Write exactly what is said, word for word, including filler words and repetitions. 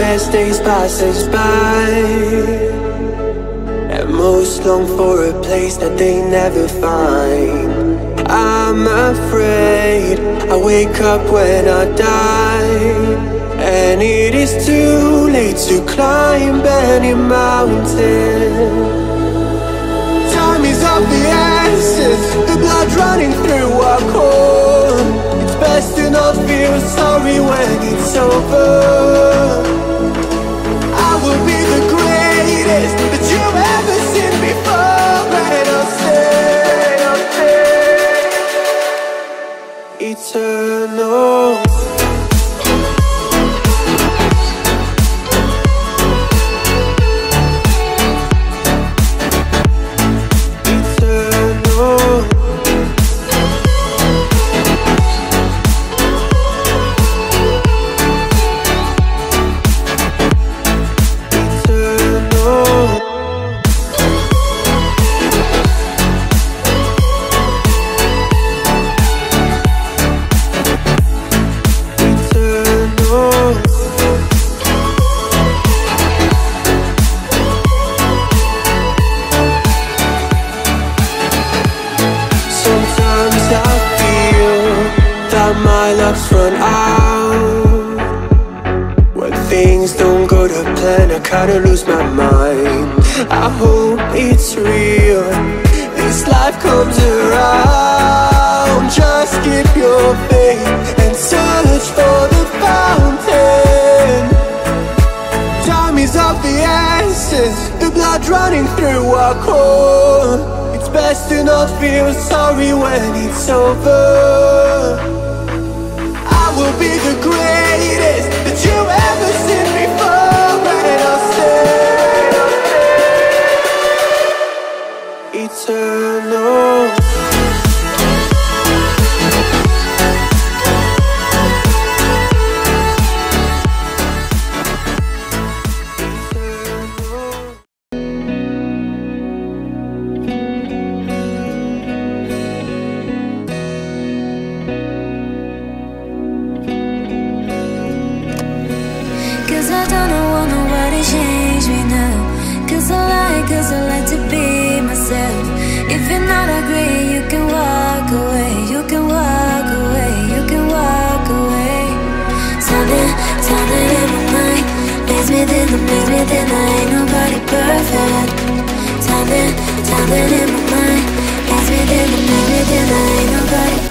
as days passes by, and most long for a place that they never find. I'm afraid I wake up when I die, and it is too late to climb any mountain. Time is of the essence, the blood running through our core. It's best to not feel sorry when it's over. I will be the greatest that you've ever seen before, and I'll stay, I'll stay eternal. My luck's run out. When things don't go to plan, I kinda lose my mind. I hope it's real, this life comes around. Just keep your faith and search for the fountain. Time is of the essence, the blood running through our core. It's best to not feel sorry when it's over. Will be the greatest that you've ever seen before, and I'll stay, I'll stay eternal. Cause I don't want nobody change me now. Cause I like, cause I like to be myself. If you're not agree, you can walk away. You can walk away, you can walk away. Something, something in my mind makes me think, makes me think I ain't nobody perfect. Something, something in my mind makes me think, makes me think I ain't nobody